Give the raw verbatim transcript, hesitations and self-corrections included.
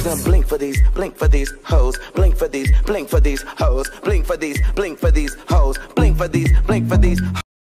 Then blink for these, blink for these hoes. Blink for these, blink for these hoes. Blink for these, blink for these hoes. Blink for these, blink for these.